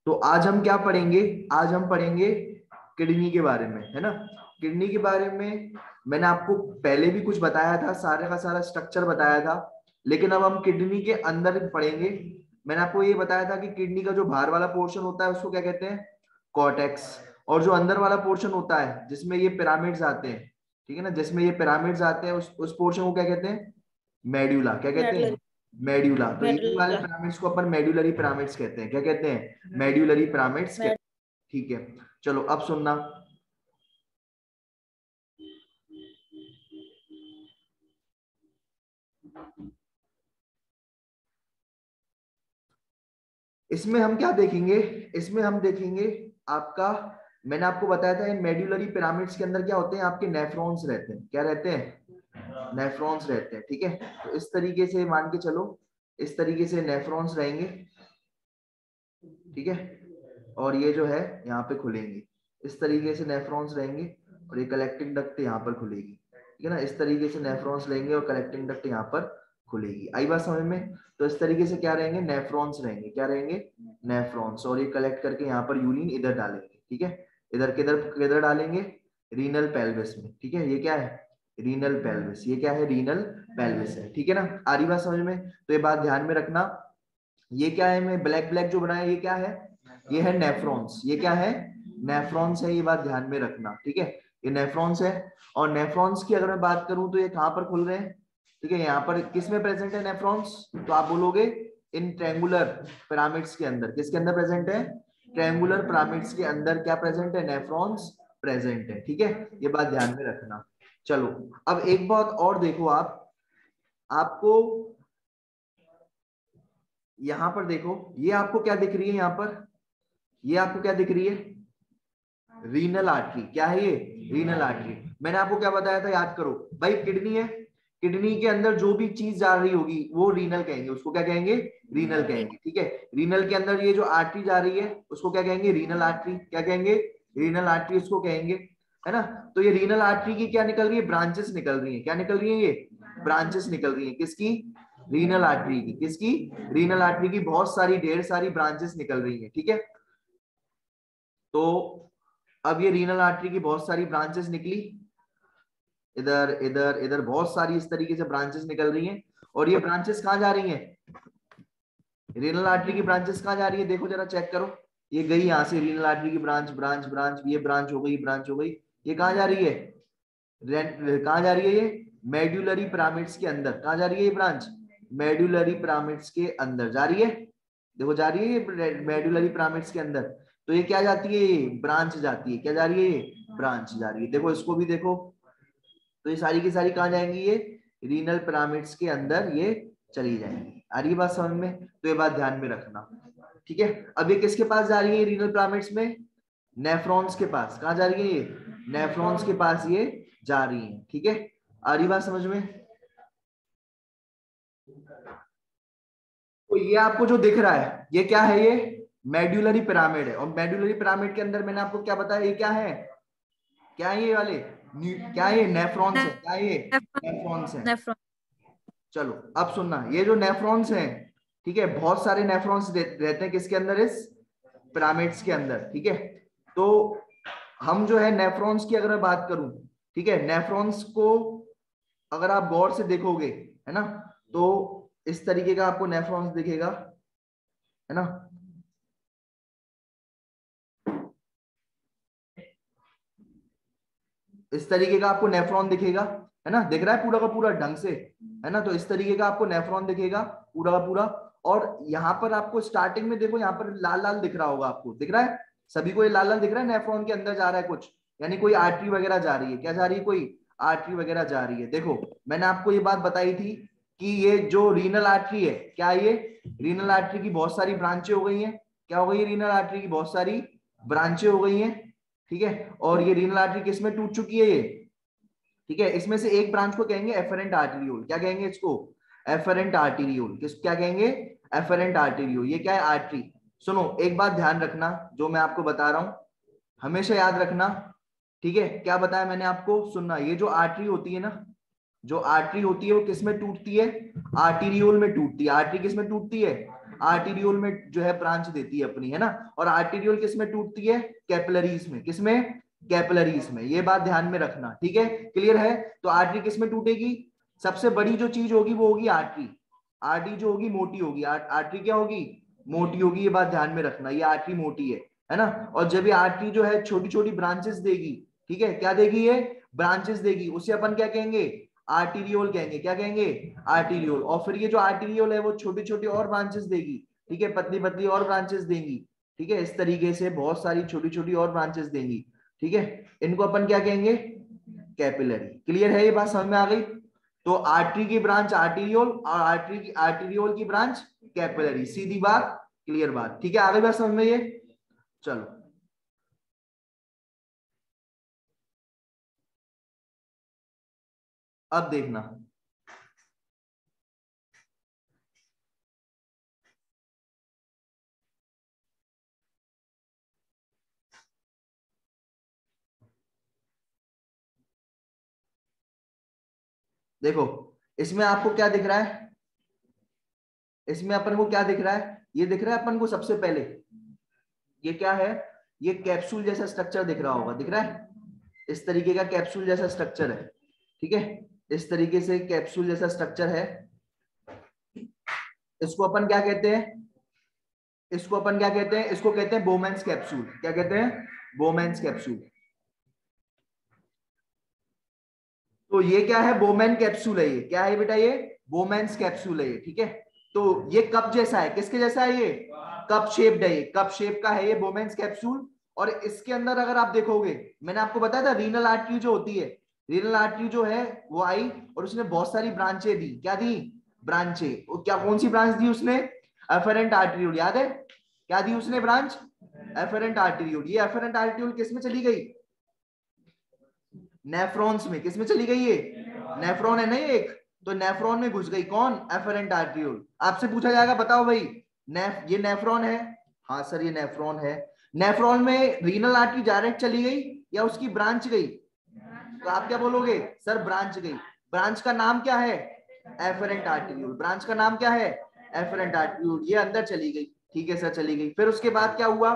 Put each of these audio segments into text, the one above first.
तो आज हम क्या पढ़ेंगे, आज हम पढ़ेंगे किडनी के बारे में, है ना। किडनी के बारे में मैंने आपको पहले भी कुछ बताया था, सारे का सारा स्ट्रक्चर बताया था, लेकिन अब हम किडनी के अंदर पढ़ेंगे। मैंने आपको ये बताया था कि किडनी का जो बाहर वाला पोर्शन होता है उसको क्या कहते हैं, कॉर्टेक्स, और जो अंदर वाला पोर्शन होता है जिसमें ये पिरामिड्स आते हैं, ठीक है ना, जिसमें ये पिरामिड्स आते हैं, उस पोर्शन को क्या कहते हैं, मेड्यूला। क्या कहते हैं, मेडुलरी मेड्यूला। तो ये वाले मेडुला पिरामिड्स को अपन मेड्यूलरी पिरामिड्स कहते हैं। क्या कहते हैं, मेड्यूलरी पिरामिड्स कहते हैं। ठीक है, चलो अब सुनना। इसमें हम क्या देखेंगे, इसमें हम देखेंगे आपका, मैंने आपको बताया था इन मेड्यूलरी पिरामिड्स के अंदर क्या होते हैं, आपके नेफ्रॉन्स रहते हैं। क्या रहते हैं, नेफ्रॉन्स रहते हैं। ठीक है, तो इस तरीके से मान के चलो, इस तरीके से नेफ्रॉन्स रहेंगे। ठीक है, और ये जो है यहाँ पे खुलेंगे, इस तरीके से नेफ्रॉन्स रहेंगे, और ये कलेक्टिंग डक्ट यहाँ पर खुलेगी। ठीक है ना, इस तरीके से नेफ्रॉन्स रहेंगे और कलेक्टिंग डक्ट यहाँ पर खुलेगी। आई बात समझ में। तो इस तरीके से क्या रहेंगे, नेफ्रॉन्स रहेंगे। क्या रहेंगे, नेफ्रॉन्स, और ये कलेक्ट करके यहाँ पर यूरिन इधर डालेंगे। ठीक है, इधर किधर किधर डालेंगे, रीनल पेल्विस में। ठीक है, ये क्या है, रीनल पेल्विस। ये क्या है, रीनल पेल्विस है। ठीक है ना, आ रही बात समझ में। तो ये बात ध्यान में रखना। ये क्या है, मैं ब्लैक ब्लैक जो बनाया ये क्या है, ये है नेफ्रॉन्स। ये क्या है, नेफ्रॉन्स है, ये बात ध्यान में रखना। ठीक है, ये नेफ्रॉन्स है। और नेफ्रॉन्स की अगर मैं बात करूं तो ये कहां पर खुल रहे हैं, ठीक है, यहाँ पर किस में प्रेजेंट है नेफ्रॉन्स, तो आप बोलोगे इन ट्रायंगुलर पिरामिड्स के अंदर। किसके अंदर प्रेजेंट है, ट्रायंगुलर पिरामिड्स के अंदर क्या प्रेजेंट है, नेफ्रॉन्स प्रेजेंट है। ठीक है, ये बात ध्यान में रखना। चलो अब एक बात और देखो, आप आपको यहां पर देखो, ये आपको क्या दिख रही है, यहाँ पर ये आपको क्या दिख रही है, रीनल आर्टरी। क्या है ये, रीनल आर्टरी। मैंने आपको क्या बताया था, याद करो भाई, किडनी है, किडनी के अंदर जो भी चीज जा रही होगी वो रीनल कहेंगे, उसको क्या कहेंगे, रीनल कहेंगे। ठीक है, रीनल के अंदर ये जो आर्टरी जा रही है उसको क्या कहेंगे, रीनल आर्टरी। क्या कहेंगे, रीनल आर्टरी उसको कहेंगे, है ना। तो ये रीनल आर्टरी की क्या निकल रही है, ब्रांचेस निकल रही है। क्या निकल रही है, ये ब्रांचेस निकल रही है। किसकी, रीनल आर्टरी की। किसकी, रीनल आर्टरी की बहुत सारी, ढेर सारी ब्रांचेस निकल रही है। ठीक है, तो अब ये रीनल आर्टरी की बहुत सारी ब्रांचेस निकली, इधर इधर इधर बहुत सारी इस तरीके से ब्रांचेस निकल रही हैं। और ये ब्रांचेस कहाँ जा रही हैं, रीनल आर्टरी की ब्रांचेस कहाँ जा रही है, देखो जरा चेक करो। ये गई यहाँ से रीनल आर्टरी की ब्रांच, ब्रांच ब्रांच, ये ब्रांच हो गई, ब्रांच हो गई। ये कहाँ जा रही है, कहाँ जा रही है, ये मेड्यूलरी पिरामिड्स के अंदर। कहाँ जा रही है ये ब्रांच, मेड्यूलरी पिरामिड्स के अंदर जा रही है। देखो जा रही है ये मेड्यूलरी पिरामिड्स के अंदर। तो ये क्या जाती है, ये ब्रांच जाती है। क्या जा रही है, ये ब्रांच जा रही है। देखो इसको भी देखो, तो ये सारी की सारी कहाँ जाएंगी, ये रीनल पिरामिड्स के अंदर ये चली जाएंगी। आ रही बात समझ में, तो ये बात ध्यान में रखना। ठीक है, अब ये किसके पास जा रही है, रीनल पिरामिड्स में, नेफ्रॉन्स के पास। कहाँ जा रही है, ये नेफ्रॉन्स के पास ये जा रही है। ठीक है, आ रही बात समझ में। तो ये आपको जो दिख रहा है ये क्या है, ये मेड्यूलरी पिरामिड है। और मेड्यूलरी पिरामिड के अंदर मैंने आपको क्या बताया, ये क्या है, क्या है ये वाले, क्या है ये, नेफ्रॉन्स है। क्या है ये, नेफ्रॉन्स है। नेफ्रॉन चलो अब सुनना, ये जो नेफ्रॉन्स हैं, ठीक है, बहुत सारे नेफ्रॉन्स रहते हैं किसके अंदर, इस पिरामिड्स के अंदर। ठीक है, तो हम जो है नेफ्रॉन्स की अगर मैं बात करूं, ठीक है, नेफ्रॉन्स को अगर आप गौर से देखोगे, है ना, तो इस तरीके का आपको नेफ्रॉन्स दिखेगा, है ना। इस तरीके का आपको नेफ्रॉन दिखेगा, है ना, दिख रहा है पूरा का पूरा ढंग से, है ना। तो इस तरीके का आपको नेफ्रॉन दिखेगा पूरा का पूरा। और यहाँ पर आपको स्टार्टिंग में देखो, यहाँ पर लाल लाल दिख रहा होगा, आपको दिख रहा है, सभी को ये लाल लाल दिख रहा है, नेफ्रॉन के अंदर जा रहा है कुछ, यानी कोई आर्टरी वगैरह जा रही है। क्या जा रही है, कोई आर्टरी वगैरह जा रही है। देखो मैंने आपको ये बात बताई थी कि ये जो रीनल आर्टरी है, क्या ये रीनल आर्टरी की बहुत सारी ब्रांचें हो गई हैं। क्या हो गई, रीनल आर्टरी की बहुत सारी ब्रांचें हो गई हैं। ठीक है, और ये रीनल आर्टरी किसमें टूट चुकी है ये, ठीक है, इसमें से एक ब्रांच को कहेंगे एफरेंट आर्टेरियोल। क्या कहेंगे इसको, एफरेंट आर्टेरियोल। किस, क्या कहेंगे, एफरेंट आर्टेरियोल। ये क्या है, आर्टरी। सुनो एक बात ध्यान रखना, जो मैं आपको बता रहा हूं हमेशा याद रखना। ठीक है, क्या बताया मैंने आपको, सुनना, ये जो आर्टरी होती है ना, जो आर्टरी होती है वो किस में टूटती है, आर्टेरियोल में टूटती है। आर्टरी किस में टूटती है, आर्टीरियोल में जो है ब्रांच देती है अपनी, है ना। और आर्टीरियोल किस में टूटती है? कैपिलरीज में। किसमें? कैपिलरीज में। ये बात ध्यान में रखना, ठीक है, क्लियर है। तो आर्टरी किस में टूटेगी? सबसे बड़ी जो चीज होगी वो होगी आर्टरी। आर्टरी जो होगी मोटी होगी, आर्टरी क्या होगी? मोटी होगी। ये बात ध्यान में रखना, ये आर्टरी मोटी है ना। और जब ये आर्टरी जो है छोटी छोटी ब्रांचेस देगी, ठीक है, क्या देगी? ये ब्रांचेस देगी, उसे अपन क्या कहेंगे? आर्टीरियोल कहेंगे। क्या कहेंगे? आर्टीरियोल। और फिर ये जो आर्टीरियोल है वो छोटी छोटी और ब्रांचेस देगी, ठीक है, पतली पतली और ब्रांचेस देंगी, ठीक है, इस तरीके से बहुत सारी छोटी छोटी और ब्रांचेस देंगी, ठीक है। इनको अपन क्या कहेंगे? कैपिलरी। क्लियर है? ये बात समझ में आ गई। तो आर्टरी की ब्रांच आर्टीरियोल और आर्टीरियोल की ब्रांच कैपिलरी। सीधी बात, क्लियर बात, ठीक है। आगे बात समझ में ये। चलो अब देखना, देखो इसमें आपको क्या दिख रहा है? इसमें अपन को क्या दिख रहा है? ये दिख रहा है अपन को सबसे पहले, ये क्या है? ये कैप्सूल जैसा स्ट्रक्चर दिख रहा होगा, दिख रहा है? इस तरीके का कैप्सूल जैसा स्ट्रक्चर है, ठीक है, इस तरीके से कैप्सूल जैसा स्ट्रक्चर है। इसको अपन क्या कहते हैं? इसको अपन क्या कहते हैं? इसको कहते हैं बोमेंस कैप्सूल। क्या कहते हैं? Bowman's capsule. तो ये क्या है? बोमेन कैप्सूल है। ये क्या है बेटा? ये बोमेंस कैप्सूल है ये, ठीक है। तो ये कप जैसा है। किसके जैसा है? ये कप शेप्ड है। ये कप शेप का है ये बोमेंस कैप्सूल। और इसके अंदर अगर आप देखोगे, मैंने आपको बताया था रीनल आर्टरी जो होती है, रीनल आर्टरी जो है वो आई और उसने बहुत सारी ब्रांचें दी। क्या दी? ब्रांचें। क्या कौन सी ब्रांच दी उसने? Afferent arteriole. याद है क्या दी उसने ब्रांच? Efferent arteriole. ये एफरेंट आर्टरियोल किस में चली गई? नेफ्रॉन्स में। किस में चली गई? ये नेफ्रॉन है ना ये एक, तो नेफ्रॉन में घुस गई। कौन? Afferent arteriole. आपसे पूछा जाएगा बताओ भाई, ये नेफ्रॉन है? हाँ सर ये नेफ्रॉन है। नेफ्रॉन में रीनल आर्टरी डायरेक्ट चली गई या उसकी ब्रांच गई? तो आप क्या बोलोगे? सर ब्रांच गई। ब्रांच का नाम क्या है? एफरेंट आर्टरियोल। ब्रांच का नाम क्या है? Afferent arteriole. ये अंदर चली गई, ठीक है सर, चली गई। फिर उसके बाद क्या हुआ?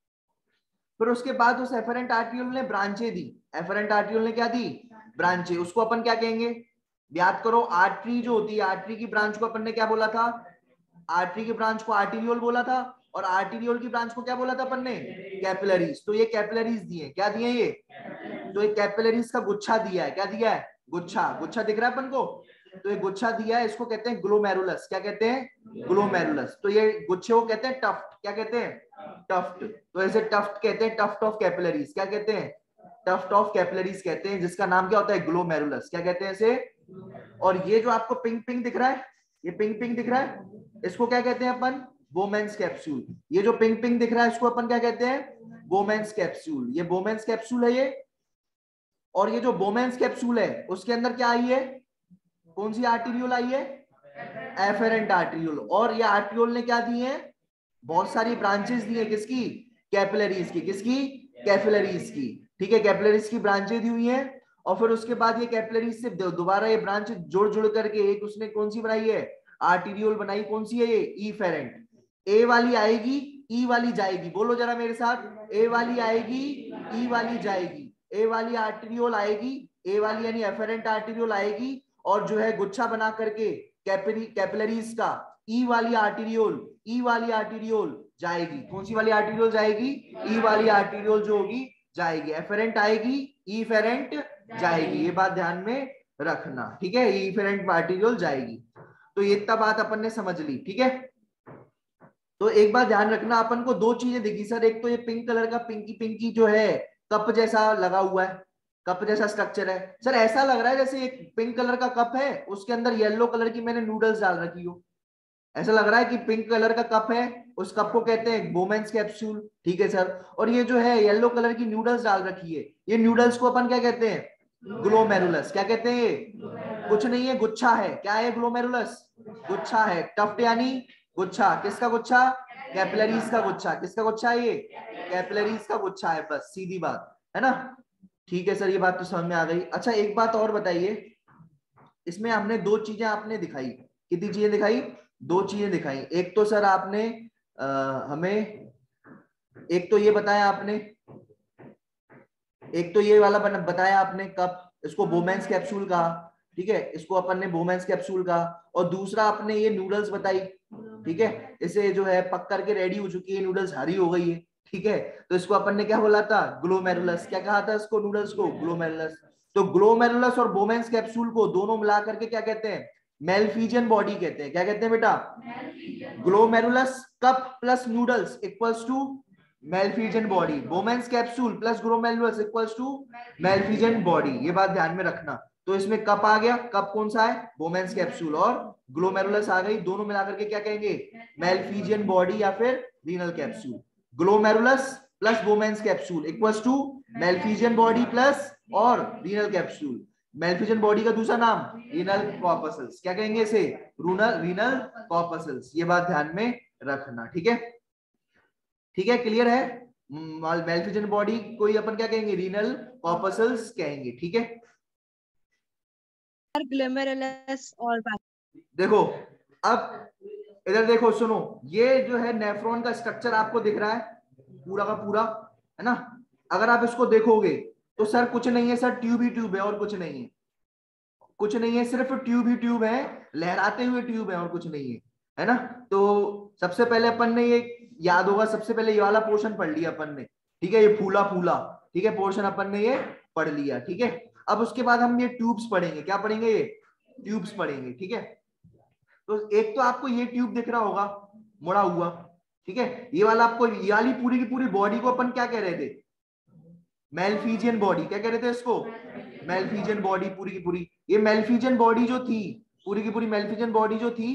फिर उसके बाद उस एफरेंट आर्टरियोल ने ब्रांचें दी। एफरेंट आर्टरियोल ने क्या दी? ब्रांचें। उसको अपन क्या कहेंगे? याद करो, आर्टरी जो होती है, आर्टरी की ब्रांच को अपन ने क्या बोला था? आर्टरी की ब्रांच को आर्टीरियोल बोला था। और आर्टीरियोल की ब्रांच को क्या बोला था अपन ने? कैपिलरीज। तो ये कैपिलरीज दिए। क्या दिए ये? तो ये कैपिलरीज का गुच्छा दिया है। क्या दिया है? गुच्छा। गुच्छा दिख रहा है अपन को? तो ये गुच्छा दिया है, इसको कहते हैं ग्लोमेरुलस। क्या कहते हैं? ग्लोमेरुलस। तो ये गुच्छे को कहते हैं टफ्ट। क्या कहते हैं? टफ्ट। तो ऐसे टफ्ट कहते हैं, टफ्ट ऑफ कैपिलरीज। क्या कहते हैं? टफ्ट ऑफ कैपिलरीज कहते हैं, जिसका नाम क्या होता है? ग्लोमेरुलस। क्या कहते हैं इसे? और ये जो आपको पिंक पिंक दिख रहा है, ये पिंक पिंक दिख रहा है, इसको क्या कहते हैं अपन? बोमेंस कैप्सूल। ये जो पिंक पिंक दिख रहा है इसको अपन क्या कहते हैं? Bowman's capsule. ये बोमेंस कैप्सूल है ये। और ये जो बोमेंस कैप्सूल है उसके अंदर क्या आई है? कौन सी आर्टीरियोल आई है? Afferent arteriole. और ये आर्टीरियोल ने क्या दी है? बहुत सारी ब्रांचेस दी है। किसकी? कैपिलरीज की। किसकी? कैपिलरीज की, ठीक है, कैपिलरीज की ब्रांचें दी हुई है। और फिर उसके बाद ये कैपिलरीज से दोबारा ये ब्रांच जोड़ जुड़ करके एक उसने कौन सी बनाई है? आर्टीरियोल बनाई। कौन सी है ये? इफेरेंट। ए वाली आएगी, ई वाली जाएगी। बोलो जरा मेरे साथ, ए वाली आएगी, ई वाली जाएगी। ए वाली आर्टीरियोल आएगी, ए वाली यानी एफेरेंट आर्टीरियोल आएगी, और जो है गुच्छा बना करके कैपिलरीज का ई वाली आर्टीरियोल, ई वाली आर्टीरियोल जाएगी। कौन सी वाली आर्टीरियोल जाएगी? ई वाली आर्टीरियोल जो होगी जाएगी। एफेरेंट आएगी, ई फेरेंट जाएगी। ये बात ध्यान में रखना, ठीक है, ई फेरेंट आर्टीरियोल जाएगी। तो ये इतना बात अपन ने समझ ली, ठीक है। तो एक बात ध्यान रखना, अपन को दो चीजें दिखी सर। एक तो ये पिंक कलर का पिंकी पिंकी जो है कप जैसा लगा हुआ है, कप जैसा स्ट्रक्चर है। सर ऐसा लग रहा है जैसे एक पिंक कलर का कप है, उसके अंदर येलो कलर की मैंने नूडल्स डाल रखी हो। ऐसा लग रहा है कि पिंक कलर का कप है, उस कप को कहते हैं बोमेंस कैप्सूल, ठीक है सर। और ये जो है येलो कलर की नूडल्स डाल रखी है, ये नूडल्स को अपन क्या कहते हैं? ग्लोमेरुलस। क्या कहते हैं? ये कुछ नहीं है, गुच्छा है। क्या है? ग्लोमेरुलस गुच्छा है। टफ्ट यानी गुच्छा। किसका गुच्छा? कैपिलरीज का गुच्छा। किसका गुच्छा है ये? कैपिलरीज का गुच्छा है। बस सीधी बात है ना। ठीक है सर, ये बात तो समझ में आ गई। अच्छा एक बात और बताइए, इसमें हमने दो चीजें आपने दिखाई। कितनी चीजें दिखाई? दो चीजें दिखाई। एक तो सर आपने हमें एक तो ये बताया आपने, एक तो ये वाला बताया आपने कप, इसको बोमेंस कैप्सूल कहा, ठीक है, इसको अपन ने बोमेंस कैप्सूल कहा। और दूसरा आपने ये नूडल्स बताई, ठीक है, इसे जो है पक करके रेडी हो चुकी है, नूडल्स हरी हो गई है, ठीक है, तो इसको अपन ने क्या बोला था, ग्लोमेरुलस। क्या कहा था इसको, नूडल्स को ग्लोमेरुलस। तो ग्लोमेरुलस और बोमेंस कैप्सूल को दोनों मिला करके क्या कहते हैं, मेलफिजियन बॉडी कहते हैं। क्या कहते हैं बेटा, glomerulus cup plus noodles equals to Malpighian body, Bowman's capsule plus glomerulus equals to Malpighian body. ये बात ध्यान में रखना। तो इसमें कप आ गया, कप कौन सा है, बोमेंस कैप्सूल, और ग्लोमेरुलस आ गई, दोनों मिलाकर के क्या कहेंगे, मेलफिजियन बॉडी या फिर renal capsule. Glomerulus plus Bowman's capsule equals to Malpighian body plus और रीनल कैप्सूल। मेलफिजियन बॉडी का दूसरा नाम रीनल कॉर्पसल्स। क्या कहेंगे इसे, रीनल कॉर्पसल्स। ये बात ध्यान में रखना, ठीक है, ठीक है, क्लियर है। मेलफिजियन बॉडी कोई अपन क्या कहेंगे, रीनल कॉर्पसल्स कहेंगे, ठीक है। ग्लोमेरुलस और देखो अब इधर देखो, सुनो, ये जो है नेफ्रॉन का स्ट्रक्चर आपको दिख रहा है पूरा का पूरा, है ना। अगर आप इसको देखोगे तो सर कुछ नहीं है सर, ट्यूब ही ट्यूब है और कुछ नहीं है, कुछ नहीं है, सिर्फ ट्यूब ही ट्यूब है, लहराते हुए ट्यूब है और कुछ नहीं है ना। तो सबसे पहले अपन ने ये याद होगा, सबसे पहले ये वाला पोर्शन पढ़ लिया अपन ने, ठीक है, ये फूला फूला, ठीक है, पोर्शन अपन ने ये पढ़ लिया, ठीक है। अब उसके बाद हम ये ट्यूब्स पढ़ेंगे, क्या पढ़ेंगे, ये ट्यूब्स पढ़ेंगे, ठीक है। तो एक तो आपको ये ट्यूब दिख रहा होगा मुड़ा हुआ, ठीक है, ये वाला आपको, ये वाली पूरी की पूरी बॉडी को अपन क्या कह रहे थे, मेलफिजियन बॉडी। क्या कह रहे थे इसको, मेलफिजियन बॉडी पूरी की पूरी। ये मेलफिजियन बॉडी जो थी, पूरी की पूरी मेलफिजियन बॉडी जो थी,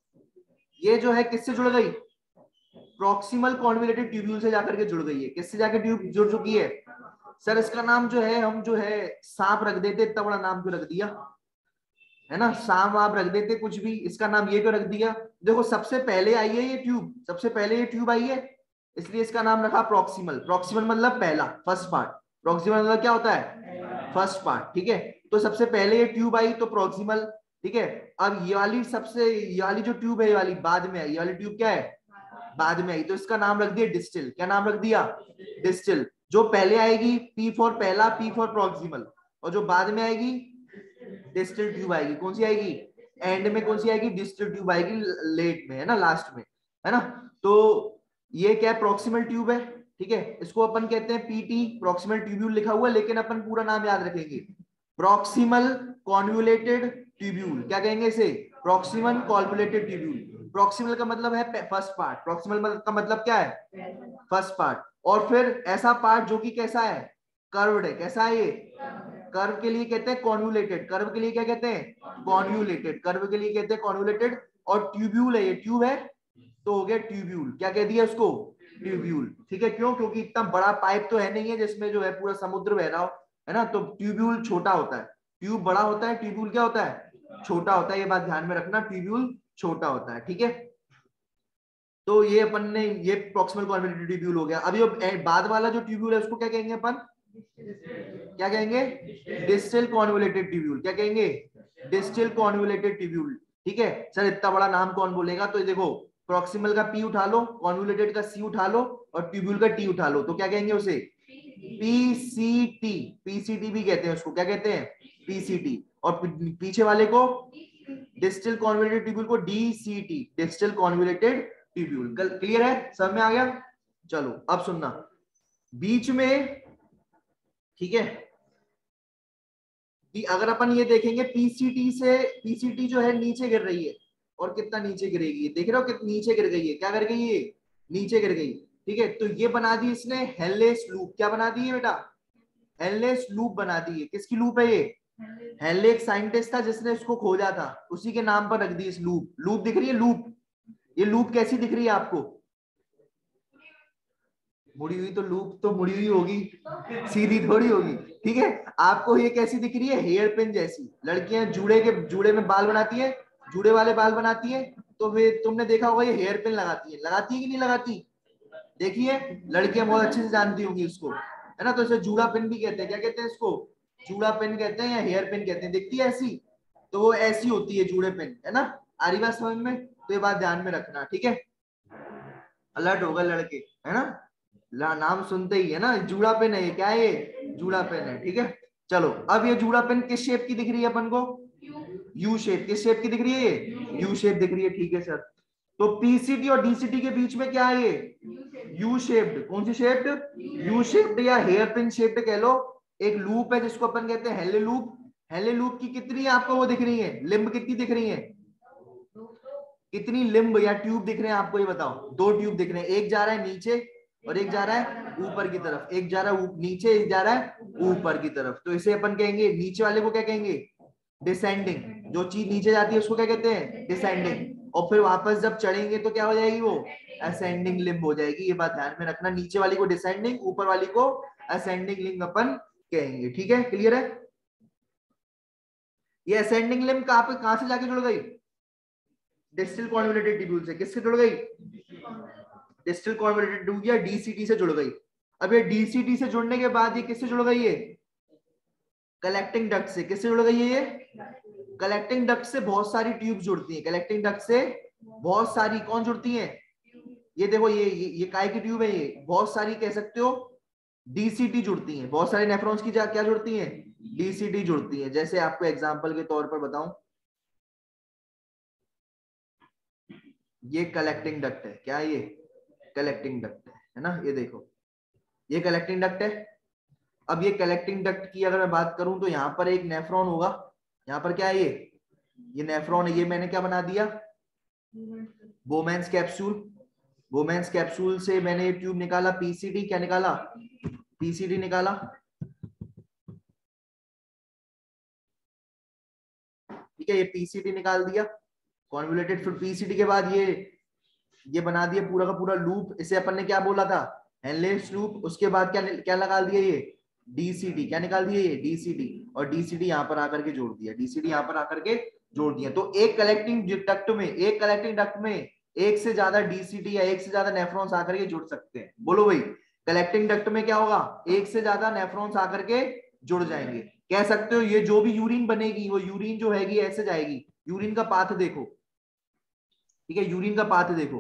ये जो है किससे जुड़ गई, प्रॉक्सिमल कॉन्वोल्यूटेड ट्यूब्यूल से जाकर के जुड़ गई है। किससे जाकर ट्यूब जुड़ चुकी है, सर इसका नाम जो है, हम जो है सांप रख देते, इतना बड़ा नाम क्यों रख दिया, है ना, सांप आप रख देते कुछ भी, इसका नाम ये क्यों रख दिया। देखो सबसे पहले आई है ये ट्यूब, सबसे पहले ये ट्यूब आई है, इसलिए इसका नाम रखा प्रॉक्सिमल। प्रॉक्सिमल मतलब पहला, फर्स्ट पार्ट। प्रॉक्सिमल मतलब क्या होता है, फर्स्ट पार्ट, ठीक है। तो सबसे पहले ये ट्यूब आई तो प्रॉक्सिमल, ठीक है। अब ये वाली सबसे, ये वाली जो ट्यूब है, ये वाली बाद में आई, ये वाली ट्यूब क्या है, बाद में आई, तो इसका नाम रख दिया डिस्टल। क्या नाम रख दिया, डिस्टल। जो पहले आएगी पी फॉर पहला, पी फॉर प्रॉक्सिमल, और जो बाद में आएगी डिस्टल ट्यूब आएगी। कौन सी आएगी, एंड में कौन सी आएगी, डिस्टल ट्यूब आएगी, लेट में, है ना, लास्ट में, है ना। तो ये क्या है, प्रॉक्सिमल ट्यूब है, ठीक है। इसको अपन कहते हैं पीटी, प्रॉक्सिमल ट्यूब्यूल लिखा हुआ है, लेकिन अपन पूरा नाम याद रखेंगे, प्रॉक्सिमल कॉन्वोल्यूटेड ट्यूब्यूल। क्या कहेंगे इसे, प्रॉक्सिमल कॉन्वोल्यूटेड ट्यूब्यूल। प्रॉक्सिमल का मतलब है फर्स्ट पार्ट, प्रॉक्सिमल का मतलब क्या है, फर्स्ट पार्ट। और फिर ऐसा पार्ट जो कि कैसा है, कर्व्ड है। कैसा है ये, कर्व के लिए कहते हैं कॉन्वोल्यूटेड, कर्व के लिए क्या कहते हैं, कॉन्वोल्यूटेड, कर्व के लिए कहते हैं कॉन्वोल्यूटेड। और ट्यूब्यूल है, ये ट्यूब है तो हो गया ट्यूब्यूल। क्या कह दिया इसको, ट्यूब्यूल, ठीक है। क्यों, क्योंकि इतना बड़ा पाइप तो है नहीं है जिसमें जो है पूरा समुद्र बह रहा हो, है ना, तो ट्यूब्यूल छोटा होता है, ट्यूब बड़ा होता है, ट्यूब्यूल क्या होता है, छोटा होता है। ये बात ध्यान में रखना, ट्यूब्यूल छोटा होता है, ठीक है। तो ये अपन ने, ये प्रॉक्सिमल कॉन्वोल्यूटेड ट्यूब्यूल हो गया। अभी बाद वाला जो ट्यूब्यूल है उसको क्या कहेंगे अपन, क्या कहेंगे, डिस्टल कॉन्वोल्यूटेड ट्यूब्यूल। क्या कहेंगे, डिस्टल कॉन्वोल्यूटेड ट्यूब्यूल, ठीक है। सर इतना बड़ा नाम कौन बोलेगा, तो देखो प्रॉक्सिमल का पी उठा लो, कॉन्वोल्यूटेड का सी उठा लो, और ट्यूब्यूल का टी उठा लो, तो क्या कहेंगे उसे, पीसीटी। पीसीटी भी कहते हैं उसको, क्या कहते हैं, पीसीटी। और पीछे वाले को, डिस्टल कॉन्वोल्यूटेड ट्यूब्यूल को DCT, distal convoluted tubule. Clear है, सब में आ गया। चलो अब सुनना, बीच में, ठीक है, कि अगर अपन ये देखेंगे पीसीटी से, पीसीटी जो है नीचे गिर रही है, और कितना नीचे गिरेगी, देख रहे हो कितनी नीचे गिर गई है, क्या कर गई है, नीचे गिर गई, ठीक है। तो ये बना दी इसने हेनलेस लूप। क्या बना दी है बेटा, हेनलेस लूप बना दी है। किसकी लूप है ये, हेनले एक साइंटिस्ट था जिसने इसको खोजा था, उसी के नाम पर रख दी इस लूप। लूप दिख रही है, लूप, ये लूप कैसी दिख रही है आपको, मुड़ी हुई, तो लूप तो मुड़ी हुई होगी, सीधी थोड़ी होगी, ठीक है। आपको ये कैसी दिख रही है, हेयर पिन जैसी। लड़कियां जूड़े में बाल बनाती है, जूड़े वाले बाल बनाती है, तो वे तुमने देखा होगा ये हेयर पिन लगाती है, लगाती है कि नहीं लगाती, देखिए लड़कियां बहुत अच्छे से जानती होंगी इसको, है ना। तो इसे जूड़ा पिन भी कहते हैं। क्या कहते हैं इसको, जूड़ा पिन कहते हैं या हेयर पिन कहते हैं। दिखती है ऐसी, तो वो ऐसी होती है जूड़े पिन, है ना। आ रही बात समझ में, तो ये बात ध्यान में रखना, ठीक है। अलर्ट होगा लड़के, है ना, नाम सुनते ही, है ना, जूड़ा पेन है ये, क्या है ये, जूड़ा पेन है, ठीक है। चलो अब ये जूड़ा पेन किस शेप की दिख रही है अपन को, यू शेप। किस शेप की दिख रही है ये, यू शेप दिख रही है, ठीक है सर। तो पीसीटी और डीसीटी के बीच में क्या है ये, यू शेप्ड। कौन सी शेप्ड, यू शेप्ड या हेयर पिन शेप्ड कह लो। एक लूप है जिसको अपन कहते हैं हेले लूप। हेले लूप की कितनी आपको वो दिख रही है, लिंब कितनी दिख रही है, कितनी लिंब या ट्यूब दिख रहे हैं आपको, ये बताओ। दो ट्यूब दिख रहे हैं, एक जा रहा है नीचे और एक जा रहा है ऊपर की तरफ। एक जा रहा है नीचे, एक जा रहा है ऊपर की तरफ। तो इसे अपन कहेंगे, नीचे वाले को क्या कहेंगे, डिसेंडिंग। जो चीज नीचे जाती है उसको क्या कहते हैं, डिसेंडिंग। और फिर वापस जब चढ़ेंगे तो क्या हो जाएगी वो, असेंडिंग लिंब हो जाएगी। ये बात ध्यान में रखना, नीचे वाली को डिसेंडिंग, ऊपर वाली को असेंडिंग लिंब अपन कहेंगे, ठीक है, क्लियर है। ये असेंडिंग लिंब कहां से जाके जुड़ गई, डिस्टल कॉन्वोल्यूटेड ट्यूब्यूल से। किससे जुड़ गई, डिस्टल कॉन्वोल्यूटेड ट्यूब या डीसीटी से जुड़ गई। अब ये डीसीटी से जुड़ने के बाद ये किससे जुड़ गई है, कलेक्टिंग डक्ट से। किससे जुड़ गई है ये, कलेक्टिंग डक्ट से बहुत सारी ट्यूब जुड़ती हैं। कलेक्टिंग डक्ट से बहुत सारी कौन जुड़ती हैं, ये देखो, ये काय की ट्यूब है, ये बहुत सारी कह सकते हो डीसीटी जुड़ती हैं। बहुत सारे नेफ्रॉन्स की क्या जुड़ती हैं, डीसीटी जुड़ती हैं। जैसे आपको एग्जांपल के तौर पर बताऊं, ये कलेक्टिंग डक्ट है, क्या ये कलेक्टिंग डक्ट है ना, ये देखो ये कलेक्टिंग डक्ट है। अब ये कलेक्टिंग डक्ट की अगर मैं बात करूं तो यहाँ पर एक नेफ्रॉन होगा। यहाँ पर क्या है ये नेफ्रॉन है। ये मैंने क्या बना दिया, बोमेंस कैप्सूल। बोमेंस कैप्सूल से मैंने ये ट्यूब निकाला, पीसीटी। क्या निकाला, पीसीटी निकाला, ठीक है। ये पीसीटी निकाल दिया कॉन्वोल्यूटेड। फिर पीसीटी के बाद ये बना दिया पूरा का पूरा लूप। इसे अपन ने क्या बोला था, हेनलेस लूप। उसके बाद क्या क्या लगा दिया, ये डीसीटी। क्या निकाल दिया, ये डीसीटी। और डीसीटी यहाँ पर आकर के जोड़ दिया, डीसीटी यहाँ पर आकर के जोड़ दिया। तो एक कलेक्टिंग डक्ट में एक से ज्यादा डीसीटी या एक से ज्यादा नेफ्रॉन्स आकर के जुड़ सकते हैं। बोलो भाई, कलेक्टिंग डक्ट में क्या होगा, एक से ज्यादा नेफ्रॉन्स आकर के जुड़ जाएंगे। कह सकते हो ये जो भी यूरिन बनेगी, वो यूरिन जो हैगी ऐसे जाएगी। यूरिन का पाथ देखो, ठीक है, यूरिन का पाथ देखो।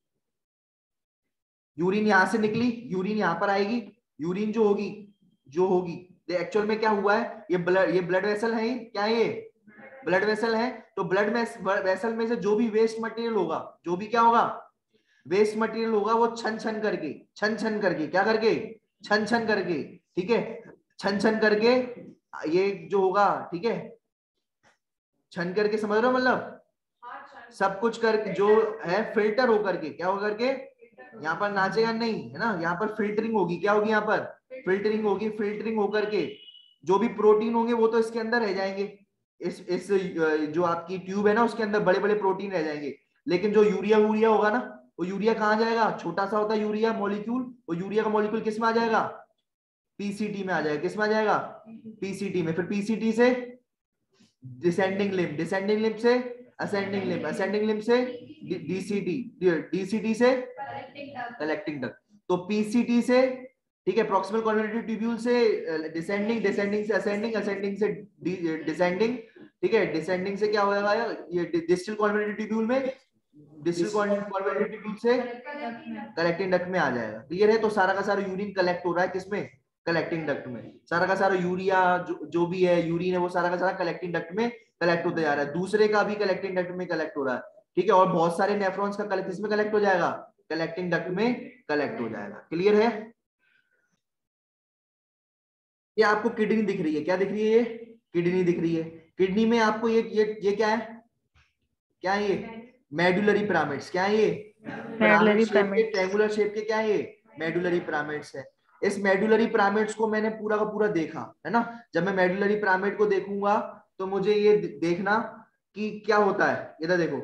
यूरिन यहां से निकली, यूरिन यहां पर आएगी। यूरिन जो होगी एक्चुअल में क्या हुआ है, ये ब्लड वेसल है, क्या है ये ब्लड वेसल है। तो ब्लड वेसल में से जो भी वेस्ट मटेरियल होगा, जो भी क्या होगा वेस्ट मटेरियल होगा, वो छन छन करके क्या करके, छन छन करके, ठीक है, छन छन करके ये जो होगा, ठीक है, छन करके, समझ रहे हो, मतलब सब कुछ करके जो है फिल्टर होकर के, क्या होकर के, यहाँ पर नाचेगा नहीं, है ना, यहाँ पर फिल्टरिंग होगी। क्या होगी, यहाँ पर फिल्टरिंग होगी। फिल्टरिंग होकर के जो भी प्रोटीन होंगे वो तो इसके अंदर रह जाएंगे। इस जो आपकी ट्यूब है ना, उसके अंदर बड़े बड़े प्रोटीन रह जाएंगे। लेकिन जो यूरिया होगा ना, वो यूरिया कहाँ जाएगा, छोटा सा होता है यूरिया मॉलिक्यूल। वो यूरिया का मॉलिक्यूल किस में आ जाएगा, पीसीटी में आ जाएगा। किस में आ जाएगा, पीसीटी में। फिर पीसीटी से डिसेंडिंग लिम्ब से असेंडिंग लिम्ब से डीसीटी से कलेक्टिंग डक्ट। तो पीसीटी से, ठीक है, प्रॉक्सिमल कॉन्वोल्यूटेड ट्यूब्यूल से डिसेंडिंग से असेंडिंग से डिसेंडिंग, ठीक है, डिसेंडिंग से क्या होगा, ये डिस्टल कॉन्वोल्यूटेड ट्यूब्यूल में, डिस्टल कॉन्वोल्यूटेड ट्यूब्यूल से कलेक्टिंग डक्ट में आ जाएगा। क्लियर है। तो सारा का सारा यूरिन कलेक्ट हो रहा है किसमें, कलेक्टिंग डक्ट में। सारा का सारा यूरिया जो भी है, यूरिन है, वो सारा का सारा कलेक्टिंग डक्ट में कलेक्ट होते जा रहा है। दूसरे का भी कलेक्टिंग डक्ट में कलेक्ट हो रहा है, ठीक है। और बहुत सारे नेफ्रॉन्स का किसमें कलेक्ट हो जाएगा, कलेक्टिंग डक्ट में कलेक्ट हो जाएगा। क्लियर है। ये आपको किडनी दिख रही है, क्या दिख रही है, ये किडनी दिख रही है। किडनी में आपको ये क्या है, क्या है ये मेडुलरी पिरामिड्स। क्या है ये पिरामिड शेप के, ट्रायंगुलर शेप के, क्या है ये मेडुलरी पिरामिड्स है। इस मेडुलरी पिरामिड्स को मैंने पूरा का पूरा देखा, है ना। जब मैं मेडुलरी पिरामिड को देखूंगा तो मुझे ये देखना कि क्या होता है। इधर देखो,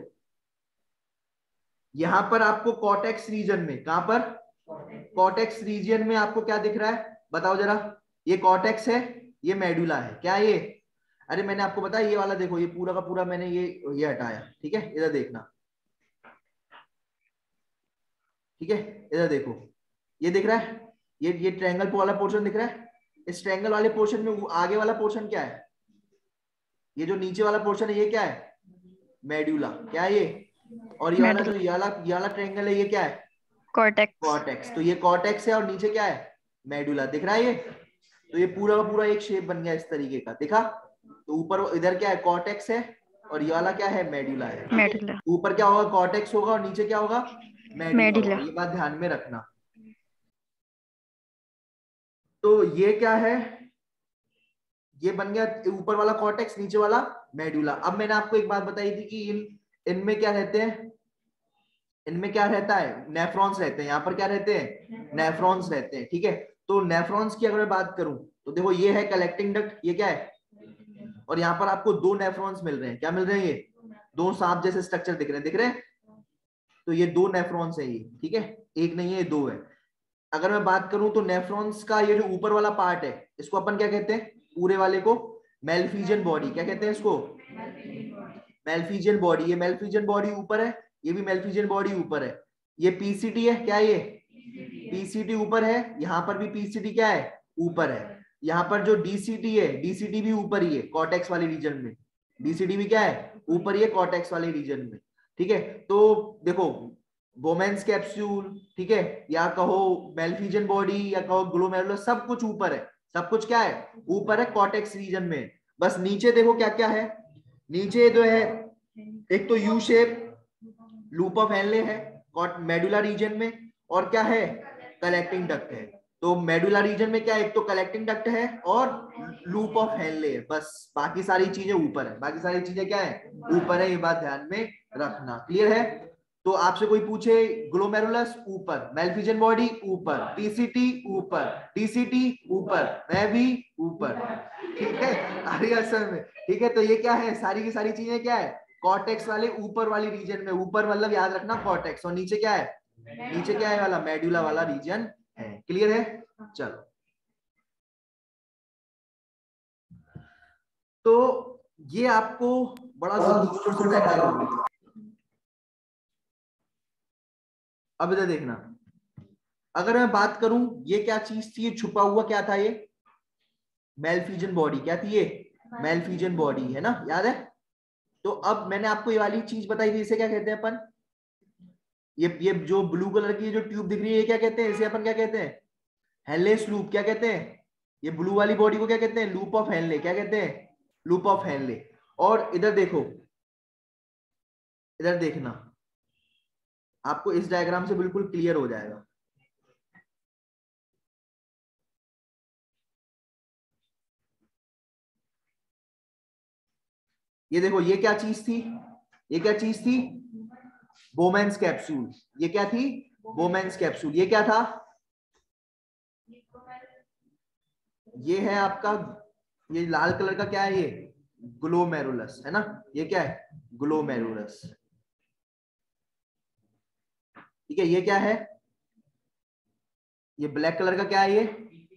यहां पर आपको कॉर्टेक्स रीजन में, कहां पर, कॉर्टेक्स रीजन में आपको क्या दिख रहा है, बताओ जरा। ये कॉर्टेक्स है, ये मेडुला है, क्या ये, अरे मैंने आपको बताया, ये वाला देखो, ये पूरा का पूरा मैंने ये हटाया, ठीक है। इधर देखना, ठीक है, इधर देखो, ये दिख रहा है, ये ट्रायंगल वाला पोर्शन दिख रहा है। इस ट्रायंगल वाले पोर्शन में आगे वाला पोर्शन क्या है, ये जो नीचे वाला पोर्शन है, ये क्या है, मेडुला। क्या है ये और ये वाला जो ये वाला ट्रायंगल है ये क्या है? कॉर्टेक्स। कॉर्टेक्स। तो ये कॉर्टेक्स है और नीचे क्या है? मेडुला। दिख रहा है ये? तो ये पूरा का पूरा एक शेप बन गया इस तरीके का, देखा? तो ऊपर इधर क्या है? कॉर्टेक्स है और ये वाला क्या है? मेडुला है। मेडुला। ऊपर क्या होगा? कॉर्टेक्स होगा और नीचे क्या होगा? Medulla medulla. होगा। ये बात ध्यान में रखना। तो ये क्या है? ये बन गया ऊपर वाला कॉर्टेक्स, नीचे वाला मेडुला। अब मैंने आपको एक बात बताई थी कि इनमें क्या रहते हैं? इनमें क्या रहता है? नेफ्रॉन्स रहते हैं। यहाँ पर क्या रहते हैं? नेफ्रॉन्स रहते हैं, ठीक है? तो नेफ्रॉन्स की अगर मैं बात करूं तो देखो ये है कलेक्टिंग डक्ट, ये क्या है? और यहाँ पर आपको दो नेफ्रॉन्स मिल रहे हैं। क्या मिल रहे हैं? ये दो सांप जैसे स्ट्रक्चर दिख रहे हैं, दिख रहे हैं? तो ये दो नेफ्रॉन्स है ये, ठीक है? एक नहीं है, दो है। अगर मैं बात करूं तो नेफ्रॉन्स का ये जो ऊपर वाला पार्ट है इसको अपन क्या कहते हैं? पूरे वाले को मेलफिजियन बॉडी। क्या कहते हैं इसको? Malpighian body. ये मेलफिजियन बॉडी ऊपर है, ये भी मेलफिजियन बॉडी ऊपर है। ये पीसीटी है, क्या ये? पीसीटी ऊपर है। यहाँ पर भी पीसीटी क्या है? ऊपर है। यहाँ पर जो डीसीटी है, डीसीटी भी ऊपर ही है कॉर्टेक्स वाले रीजन में। डीसीटी भी क्या है? ऊपर ही है कॉर्टेक्स वाले रीजन में, ठीक है? तो देखो बोमेन्स कैप्सूल, ठीक है, या कहो मेलफिजियन बॉडी या कहो ग्लोमेरुलस, सब कुछ ऊपर है। सब कुछ क्या है? ऊपर है कॉर्टेक्स रीजन में। बस नीचे देखो क्या क्या है। नीचे जो है एक तो U shape loop of Henle है मेडुला रीजन में, और क्या है? कलेक्टिंग डक्ट है। तो मेडुला रीजन में क्या है? एक तो कलेक्टिंग डक्ट है और लूप ऑफ हेनले है। बस बाकी सारी चीजें ऊपर है। बाकी सारी चीजें क्या है? ऊपर है। ये बात ध्यान में रखना। क्लियर है? तो आपसे कोई पूछे ग्लोमेरुलस ऊपर, मेलफिजियन बॉडी ऊपर, पीसीटी ऊपर, डीसीटी ऊपर, मैं भी ऊपर, ठीक है? अरे असल में, ठीक है? तो ये क्या है? सारी की सारी चीजें क्या है? कॉर्टेक्स वाले ऊपर वाली रीजन में। ऊपर मतलब याद रखना कॉर्टेक्स, और नीचे क्या है? नीचे क्या है वाला? मेडुला वाला रीजन है। क्लियर है? चलो, तो ये आपको बड़ा जरूरी है। अब इधर देखना, अगर मैं बात करूं ये क्या चीज थी? ये छुपा हुआ क्या था? ये मेलफिजियन बॉडी। क्या थी ये? मेलफिजियन बॉडी, है ना? याद है? तो अब मैंने आपको ये वाली चीज बताई थी, इसे क्या कहते हैं अपन? ये जो ब्लू कलर की जो ट्यूब दिख रही है ये क्या कहते हैं? इसे अपन क्या कहते हैं? Henle's loop. क्या कहते हैं? ये ब्लू वाली बॉडी को क्या कहते हैं? Loop of Henle. क्या कहते हैं? Loop of Henle. और इधर देखो, इधर देखना, आपको इस डायग्राम से बिल्कुल क्लियर हो जाएगा। ये देखो, ये क्या चीज थी? ये क्या चीज थी? Bowman's capsule. ये क्या थी? Bowman's capsule. ये क्या था? ये है आपका, ये लाल कलर का क्या है? ये ग्लोमेरुलस है ना? ये क्या है? ग्लोमेरुलस, ठीक है? ये क्या है? ये ब्लैक कलर का क्या है? ये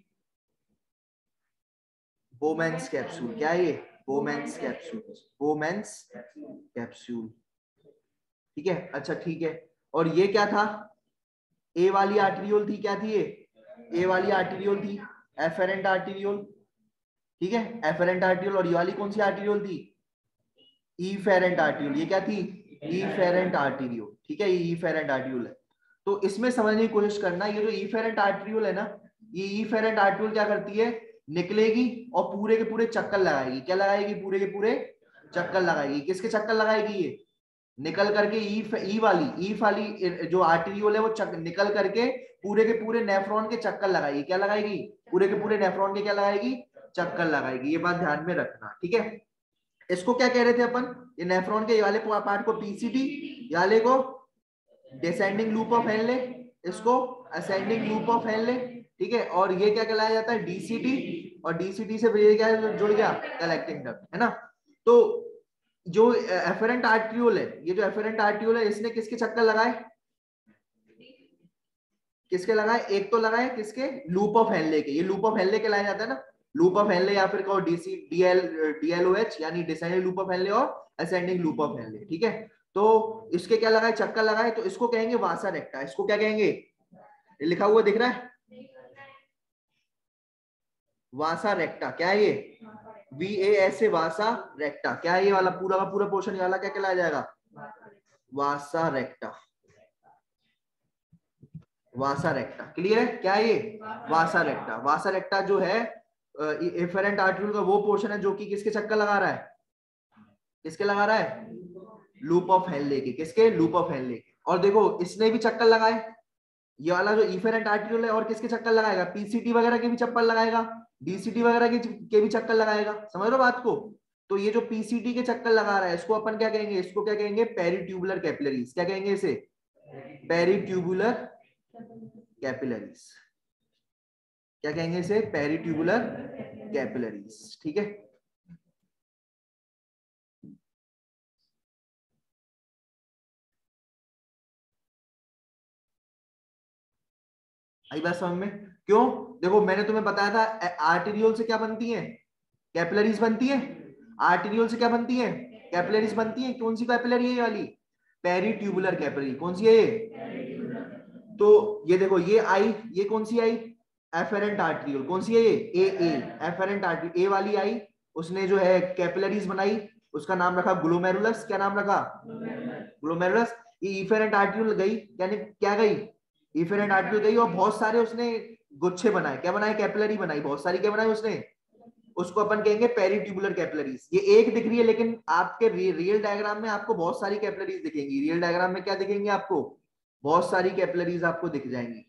बोमेन्स कैप्सूल। क्या है ये? Bowman's capsule. बोमेन्स कैप्सूल, ठीक है? अच्छा, ठीक है। और ये क्या था? ए वाली आर्टेरियोल थी। क्या थी ये? ए वाली आर्टेरियोल थी, एफेरेंट आर्टेरियोल, ठीक है? Afferent arteriole. और ये वाली कौन सी आर्टेरियोल थी? Efferent arteriole. ये क्या थी? इफेरेंट आर्टेरियोल, ठीक है? ये इफेरेंट आर्टेरियोल है। तो इसमें समझने की कोशिश करना, ये जो इफेरेंट आर्टेरियोल है ना, ये इफेरेंट आर्टेरियोल क्या करती है? निकलेगी और पूरे के पूरे चक्कर लगाएगी। क्या लगाएगी? पूरे के पूरे चक्कर लगाएगी। किसके चक्कर लगाएगी? ये निकल करके ई वाली जो आर्टेरियोल है वो निकल करके पूरे के पूरे नेफ्रॉन के चक्कर लगाएगी। क्या लगाएगी? पूरे के पूरे नेफ्रॉन के क्या लगाएगी? चक्कर लगाएगी। ये बात ध्यान में रखना, ठीक है? इसको क्या कह रहे थे अपन? ये नेफ्रॉन के ये वाले पार्ट को पीसीटी, ये वाले को डिसेंडिंग लूप ऑफ हेनले, इसको असेंडिंग लूप ऑफ हेनले, ठीक है? और ये क्या कहलाया जाता है? डीसीटी। और डीसीटी से ये क्या जुड़ गया? कलेक्टिंग डक्ट, है ना? तो जो एफेरेंट आर्टेरियोल है, ये जो एफेरेंट आर्टेरियोल है, इसने किसके चक्कर लगाए? किसके लगाए? एक तो लगाए किसके? लूप ऑफ हेनले के। ये लूप ऑफ हेनले कहलाया जाता है ना? लूप ऑफ हेनले, या फिर कहो डीसी डीएलओएच, यानी डिसेंडिंग लूप ऑफ हेनले और असेंडिंग लूप ऑफ हेनले, ठीक है? तो इसके क्या लगाए? चक्कर लगाए। तो इसको कहेंगे वासा रेक्टा। इसको क्या कहेंगे? ये लिखा हुआ दिख रहा है, वासा रेक्टा। क्या है ये? VAS से वासा रेक्टा। क्या है ये वाला? पूरा का पूरा पोर्शन ये वाला क्या कहलाया जाएगा? वासा रेक्टा, वासा रेक्टा। क्लियर है क्या ये? वासा रेक्टा। वासा रेक्टा जो है एफरेंट आर्ट्रियोल का वो पोर्शन है जो कि किसके चक्कर लगा रहा है? किसके लगा रहा है? लूप ऑफ हेनले के। किसके? लूप ऑफ हेनले के। और देखो इसने भी चक्कर लगाए, ये वाला जो इफेरेंट आर्ट्रियोल है, और किसके चक्कर लगाएगा? पीसीटी वगैरह के भी चक्कर लगाएगा, डीसीटी वगैरह के भी चक्कर लगाएगा। समझ लो बात को? तो ये जो पीसीटी के चक्कर लगा रहा है इसको अपन क्या कहेंगे? इसको क्या कहेंगे? Peritubular capillaries. क्या कहेंगे इसे? Peritubular capillaries. क्या कहेंगे इसे? Peritubular capillaries. ठीक है। आई बात समझ में? क्यों? देखो मैंने तुम्हें बताया था आर्टेरियोल से क्या बनती है? कैपिलरीज बनती है। आर्टेरियोल से क्या बनती है? कैपिलरीज बनती है। कौन सी कैपिलरी है ये वाली? Peritubular capillary. कौन सी है ये? तो ये देखो ये आई, ये कौन सी आई? Efferent arteriole. कौन सी है ये? ए एफेरेंट आर्टेरियोल। ए वाली आई, उसने जो है कैपिलरीज बनाई, उसका नाम रखा ग्लोमेरुलस। क्या नाम रखा? ग्लोमेरुलस। ये इफेरेंट आर्टेरियोल गई, यानी क्या गई? इफेरेंट आर्टेरियोल गई और बहुत सारे उसने गुच्छे बनाए। क्या बनाए? कैपिलरी बनाई बहुत सारी। क्या बनाई उसने? उसको अपन कहेंगे पेरिट्यूबुलर कैपिलरीज। ये एक दिख रही है, लेकिन आपके रियल डायग्राम में आपको बहुत सारी कैपिलरीज दिखेंगी। रियल डायग्राम में क्या दिखेंगी आपको? बहुत सारी कैपिलरीज आपको दिख जाएंगी।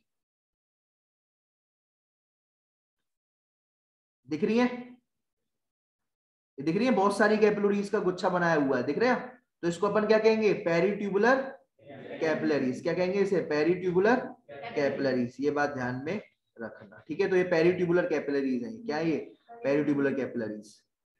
दिख रही है? दिख रही है? बहुत सारी कैपिलरीज का गुच्छा बनाया हुआ है, दिख रहे हैं? तो इसको अपन क्या कहेंगे? Peritubular capillaries. क्या कहेंगे इसे? Peritubular capillaries. ये बात ध्यान में रखना, ठीक है? तो ये पेरिट्यूबुलर कैपिलरीज है। क्या है ये? Peritubular capillaries.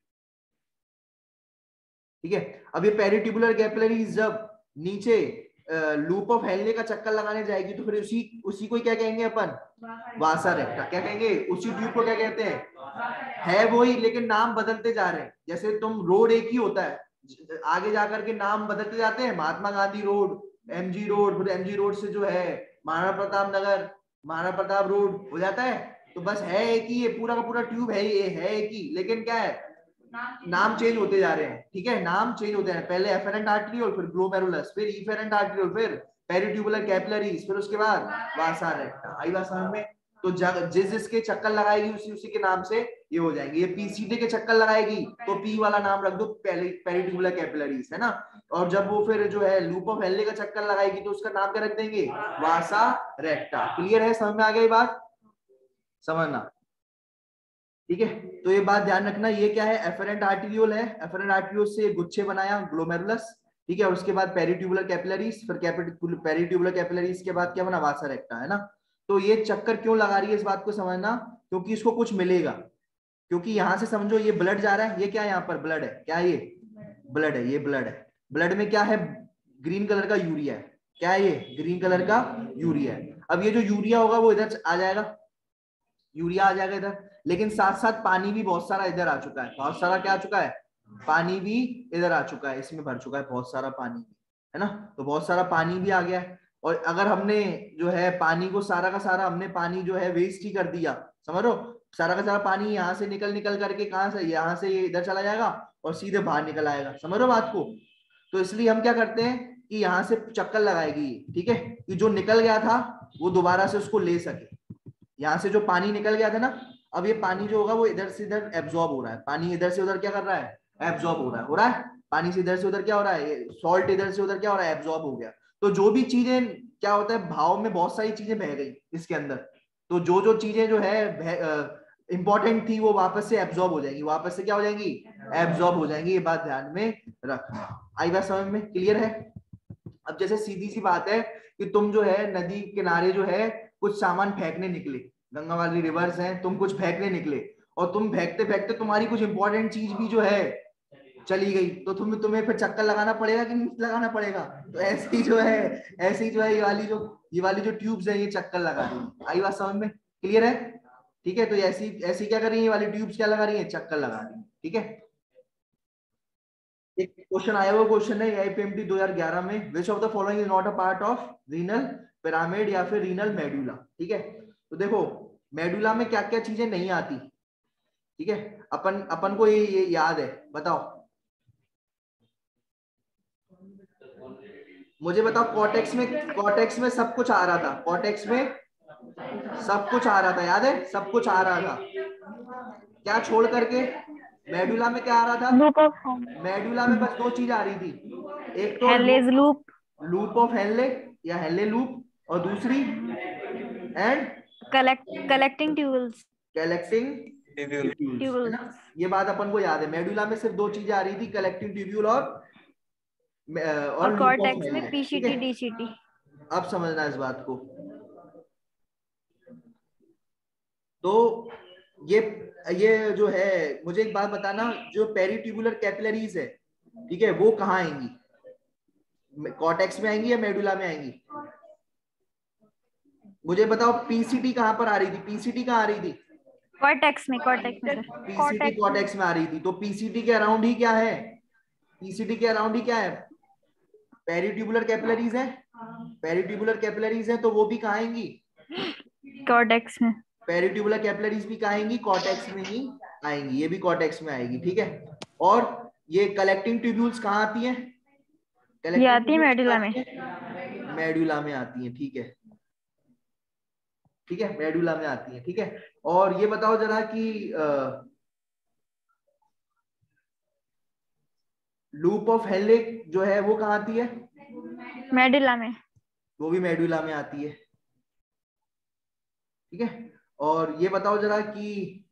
ठीक है। अब ये पेरिट्यूबुलर कैपिलरीज जब नीचे लूप ऑफ हेनले का चक्कर लगाने जाएगी तो फिर उसी उसी को क्या कहेंगे अपन? वासा रेक्टा। क्या कहेंगे? उसी ट्यूब को क्या कहते हैं? है वही, लेकिन नाम बदलते जा रहे हैं। जैसे तुम रोड एक ही होता है, आगे जाकर के नाम बदलते जाते हैं। Mahatma Gandhi road, MG road, फिर एमजी रोड से जो है महाराणा प्रताप नगर, महाराणा प्रताप रोड हो जाता है। तो बस है एक ही, ये पूरा का पूरा ट्यूब है, ये है एक ही, लेकिन क्या है? नाम चेंज होते जा रहे हैं। ठीक है, नाम चेंज होते हैं। पहले एफेरेंट आर्टेरियोल, फिर ग्लोमेरुलस, फिर इफेरेंट आर्टेरियोल, फिर पेरिट्यूबुलर कैपिलरीज, फिर उसके बाद वासा रेक्टा। आई बात समझ में? तो जिस जिसके चक्कर लगाएगी उसी उसी के नाम से ये हो जाएंगे। ये पीसीडी के चक्कर लगाएगी तो पी वाला नाम रख दो, पेरिट्यूबुलर कैपिलरीज, है ना? और जब वो फिर जो है लूप ऑफ हेनले का चक्कर लगाएगी तो उसका नाम क्या रख देंगे? वासा रेक्टा। क्लियर है? समझ में आ गई बात? समझना, ठीक है? तो ये बात ध्यान रखना, ये क्या है? एफरेंट आर्टेरियोल है। एफरेंट आर्टेरियोल से गुच्छे बनाया ग्लोमेरुलस, ठीक है? और उसके बाद पेरिट्यूबुलर कैपिलरीज, फिर पेरिट्यूबुलर कैपिलरीज के बाद क्या बना? वासा रेक्टा, है ना? तो ये चक्कर क्यों लगा रही है इस बात को समझना, क्योंकि इसको कुछ मिलेगा। क्योंकि यहां से समझो ये ब्लड जा रहा है, ये क्या है? यहाँ पर ब्लड है। क्या है ये? ब्लड है। ये ब्लड है। ब्लड में क्या है? ग्रीन कलर का यूरिया है। क्या है ये? ग्रीन कलर का यूरिया है। अब ये जो यूरिया होगा वो इधर आ जाएगा, यूरिया आ जाएगा इधर, लेकिन साथ साथ पानी भी बहुत सारा इधर आ चुका है। बहुत सारा क्या आ चुका है? पानी भी इधर आ चुका है, इसमें भर चुका है बहुत सारा पानी, है ना? तो बहुत सारा पानी भी आ गया है। और अगर हमने जो है पानी को सारा का सारा हमने पानी जो है वेस्ट ही कर दिया, समझ लो, सारा का सारा पानी यहाँ से निकल निकल करके कहाँ से? यहाँ से ये इधर चला जाएगा और सीधे बाहर निकल आएगा। समझ लो बात को? तो इसलिए हम क्या करते हैं कि यहाँ से चक्कर लगाएगी, ठीक है, कि जो निकल गया था वो दोबारा से उसको ले सके। यहाँ से जो पानी निकल गया था ना, अब ये पानी जो होगा वो इधर से इधर एब्जॉर्ब हो रहा है। पानी इधर से उधर क्या कर रहा है? एब्जॉर्ब हो रहा है। हो रहा है पानी से इधर से उधर क्या हो रहा है? सॉल्ट इधर से उधर क्या हो रहा है? एब्जॉर्ब हो गया। तो जो भी चीजें, क्या होता है, भाव में बहुत सारी चीजें बह गई इसके अंदर। तो जो जो चीजें जो है इंपॉर्टेंट थी वो वापस से एब्जॉर्ब हो जाएंगी। वापस से क्या हो जाएंगी? एब्जॉर्ब हो जाएंगी। ये बात ध्यान में रखना। आई बात समझ में? क्लियर है? अब जैसे सीधी सी बात है कि तुम जो है नदी किनारे जो है कुछ सामान फेंकने निकले, गंगा वाली रिवर्स है, तुम कुछ फेंकने निकले और तुम फेंकते फेंकते तुम्हारी कुछ इंपॉर्टेंट चीज भी जो है चली गई, तो तुम्हें फिर चक्कर लगाना पड़ेगा कि नहीं लगाना पड़ेगा? तो ऐसे ही जो है, ऐसे ही जो है ये वाली जो ट्यूब्स है ये चक्कर लगा रही है। आई बात समझ में? क्लियर है? ठीक है। तो ऐसी ऐसी क्या कर रही है? ये वाली ट्यूब्स क्या लगा रही है? चक्कर लगा रही है। ठीक है। एक क्वेश्चन आया हुआ क्वेश्चन है आईपीएमटी 2011 में, which of the following is not a part of renal pyramid या फिर रीनल मेडुला। ठीक है। तो देखो मेडुला में क्या क्या चीजें नहीं आती, ठीक है? अपन अपन को ये याद है, बताओ। मुझे बताओ, कॉर्टेक्स में सब कुछ आ रहा था, कॉर्टेक्स में सब कुछ आ रहा था, याद है, सब कुछ आ रहा था, क्या छोड़ करके? मेडुला में क्या आ रहा था? लूप ऑफ मेडुला में बस दो चीज आ रही थी, एक तो Henle's loop, loop of Henle या हेनले लूप, और दूसरी end collecting tubules, collecting tubules, है ना? ये बात अपन को याद है, मेडुला में सिर्फ दो चीजें आ रही थी, कलेक्टिंग ट्यूब्यूल और और लूप ऑफ कॉर्टेक्स में हेनले, ठीक पीसीटी है? डीसीटी। अब समझना इस बात को। तो ये जो है, मुझे एक बात बताना, जो पेरिट्यूबुलर कैपिलरीज है, ठीक है, वो कहाँ आएंगी? कॉर्टेक्स में आएंगी या मेडुला में आएंगी? मुझे बताओ, पीसीटी कहाँ पर आ रही थी? पीसीटी कहाँ आ रही थी? कॉर्टेक्स में सर। पीसीटी कॉर्टेक्स में आ रही थी, तो पीसीटी के अराउंड ही क्या है? पीसीटी के अराउंड ही क्या है? पेरिट्यूबुलर कैपिलरीज है, पेरिट्यूबुलर कैपिलरीज है, तो वो भी कहाँ आएंगी? कॉर्टेक्स में। पेरिट्यूबुलर कैपिलरीज भी कहाँ आएंगी? कॉर्टेक्स में ही आएंगी, ये भी कॉर्टेक्स में आएगी, ठीक है? और ये कलेक्टिंग ट्यूब्यूल्स कहाँ आती हैं? ये कलेक्टिंग आती है ट्यूब्यूल्स मेडुला में। मेडुला में आती हैं, ठीक है, ठीक है, मेडुला में आती है, ठीक है। और ये बताओ जरा कि लूप ऑफ हेनले जो है वो कहाँ आती है? मेडुला में। वो भी मेडुला में आती है, ठीक है। और ये बताओ जरा कि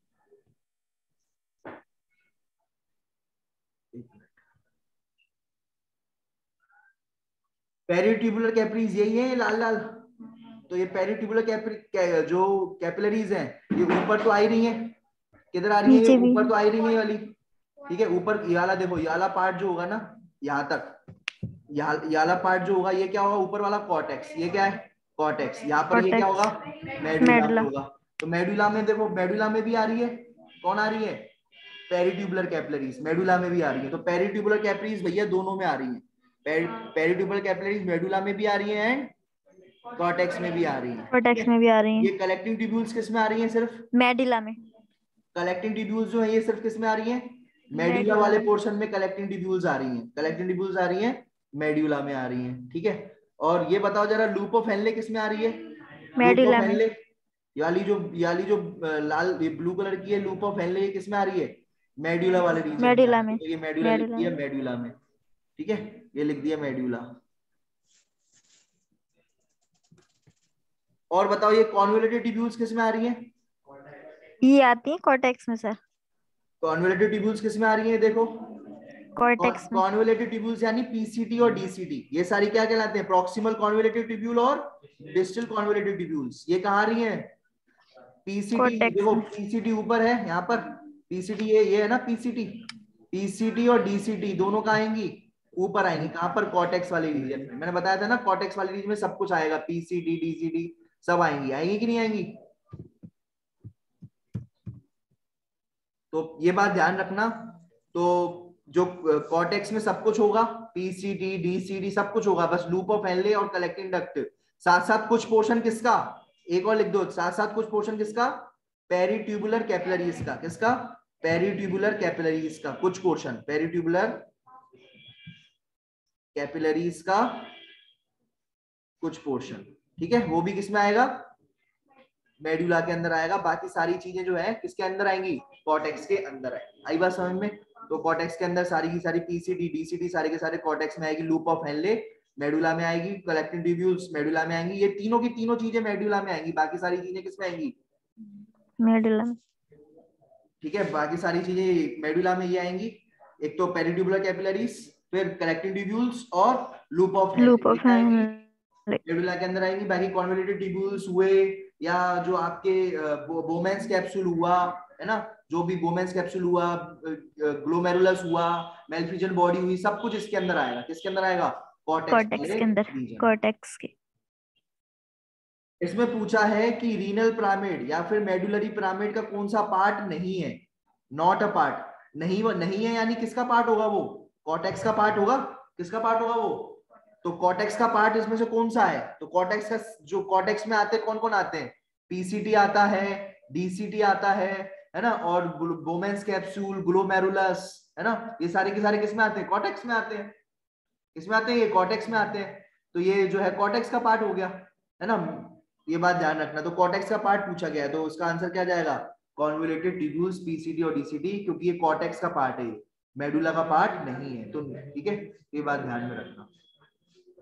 पेरिट्यूबुलर कैपिलरीज यही है, लाल लाल? तो ये पेरिट्यूबुलर जो कैपिलरीज हैं, ये ऊपर तो आ ही रही हैं, किधर आ रही है? ये ऊपर तो आ ही रही है वाली, ठीक है। ऊपर ये वाला देखो, ये वाला पार्ट जो होगा ना, यहाँ तक, ये वाला पार्ट जो होगा, ये क्या होगा? ऊपर वाला कॉर्टेक्स, ये क्या है? कॉर्टेक्स। यहाँ पर ये क्या होगा? मेडुला में होगा। तो मेडुला में देखो, मेडुला में भी आ रही है, कौन आ रही है? पेरिट्यूबुलर कैपिलरीज मेडुला में भी आ रही है। तो पेरिट्यूबुलर कैपिलरीज भैया दोनों में आ रही है, पेरिट्यूबुलर कैपिलरीज मेडुला में भी आ रही है एंड कॉर्टेक्स में भी आ रही है, कॉर्टेक्स में भी आ रही ये है। कलेक्टिंग ट्यूब्यूल्स किस में आ रही है? सिर्फ मेडुला में। कलेक्टिंग ट्यूब्यूल्स जो है ये सिर्फ किस में आ रही है? मेडुला मेडुला वाले में। पोर्शन में कलेक्टिंग ट्यूब्यूल्स आ रही हैं, कलेक्टिंग ट्यूब्यूल्स आ रही हैं, मेडुला में आ रही हैं, ठीक है। और ये बताओ जरा, लूप ऑफ हेनले किस में आ रही है? लूप ऑफ मेडुला में। हेनले, ये वाली जो लाल ब्लू कलर की है, लूप ऑफ हेनले, ये किस में आ रही है? मेडुला वाले रीजन में आ मेडुला रही में। है। तो ये मेडुला लिख मेडुला दिया, में। मेडुला में, ठीक है, ये लिख दिया मेडुला। और बताओ, ये कॉन्वोल्यूटेड ट्यूब्यूल्स किस में आ रही है? ये आती है कॉर्टेक्स में सर। कॉन्वोल्यूटेड ट्यूब्यूल्स किस में आ रही है? देखो, कॉर्टेक्स में। कॉन्वोल्यूटेड ट्यूब्यूल्स यानी पीसीटी और डीसीटी, ये सारी क्या कहलाते हैं? प्रॉक्सिमल कॉन्वोल्यूटेड ट्यूब्यूल और डिस्टल कॉन्वोल्यूटेड ट्यूब्यूल्स। ये कहाँ आ रही है? पीसीटी, कॉर्टेक्स देखो में। पीसीटी ऊपर है यहाँ पर, पीसीटी ये है ना पीसीटी, पीसीटी और डीसीटी दोनों कहाँ आएंगी? ऊपर आएंगी। कहाँ पर? कॉर्टेक्स वाले रीजन में। मैंने बताया था ना, कॉर्टेक्स वाले रीजन में सब कुछ आएगा, पीसीटी डीसीटी सब आएंगी, आएंगी कि नहीं आएंगी? तो ये बात ध्यान रखना। तो जो कॉर्टेक्स में सब कुछ होगा, पीसीटी डीसीटी सब कुछ होगा, बस लूप ऑफ हेनले और कलेक्टिंग डक्ट, साथ साथ कुछ पोर्शन किसका? एक और लिख दो, साथ साथ कुछ पोर्शन किसका? पेरिट्यूबुलर कैपिलरीज का। किसका? पेरिट्यूबुलर कैपिलरीज का कुछ पोर्शन, पेरिट्यूबुलर कैपिलरीज का कुछ पोर्शन, ठीक है, वो भी किसमें आएगा? मेडुला के अंदर आएगा। बाकी सारी चीजें जो है किसके अंदर आएंगी? कॉर्टेक्स के अंदर आएगी। आई बात समझ में? तो कॉर्टेक्स के अंदर सारी की सारी पीसीटी डीसीटी सारे के सारे कॉर्टेक्स में आएगी, लूप ऑफ हेनले मेडुला में आएगी, कलेक्टिंग ट्यूब्यूल्स मेडुला में आएंगी, ये तीनों की तीनों चीजें मेडुला में आएंगी। बाकी सारी चीजें किसमें आएंगी? मेडुला में। ठीक है, बाकी सारी चीजें मेडुला में ये आएंगी, एक तो पेरिट्यूबुलर कैपिलरीज, फिर कलेक्टिंग ट्यूब्यूल्स और loop of loop Henle, of ये आएंगी मेडुला के अंदर आएंगी। बाकी कॉन्वोल्यूटेड ट्यूब्यूल्स हुए या जो आपके बोमेंस कैप्सूल हुआ, है ना, जो भी बोमेंस कैप्सूल हुआ, ग्लोमेरुलस हुआ, मेलफिजन बॉडी हुई, सब कुछ इसके अंदर आएगा। किसके अंदर आएगा? कॉर्टेक्स कॉर्टेक्स वाले के अंदर। रीजन। कॉर्टेक्स के। इसमें पूछा है कि रीनल पिरामिड या फिर मेडुलरी पिरामिड का कौन सा पार्ट नहीं है? नॉट अ पार्ट, नहीं, वो नहीं है यानी किसका पार्ट होगा? वो कॉर्टेक्स का पार्ट होगा। किसका पार्ट होगा वो? तो कॉर्टेक्स का पार्ट इसमें से कौन सा है? तो कॉर्टेक्स का जो कॉर्टेक्स में आते हैं, कौन कौन आते हैं? पीसीटी आता है, डीसीटी आता है ना, और बोमेंस कैप्सूल, ग्लोमेरुलस, है ना, ये सारे के सारे किसमें आते हैं? कॉर्टेक्स में आते हैं। किसमें आते हैं? ये कॉर्टेक्स में आते हैं। तो ये जो है कॉर्टेक्स का पार्ट हो गया, है ना, ये बात ध्यान रखना। तो कॉर्टेक्स का पार्ट पूछा गया है, तो उसका आंसर क्या जाएगा, कॉन्वोल्यूटेड ट्यूब्यूल्स, पीसीडी और डीसीडी, क्योंकि ये कॉर्टेक्स का पार्ट है, मेडुला का पार्ट नहीं है। तो ठीक है, ये बात ध्यान में रखना।